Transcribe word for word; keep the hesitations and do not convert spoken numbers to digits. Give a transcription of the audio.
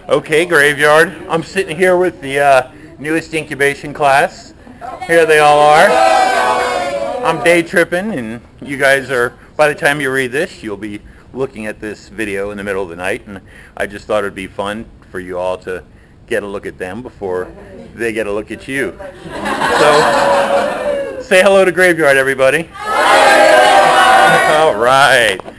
Okay, Graveyard. I'm sitting here with the uh, newest incubation class. Here they all are. I'm day tripping, and you guys are, by the time you read this, you'll be looking at this video in the middle of the night, and I just thought it'd be fun for you all to get a look at them before they get a look at you. So, say hello to Graveyard, everybody. All right.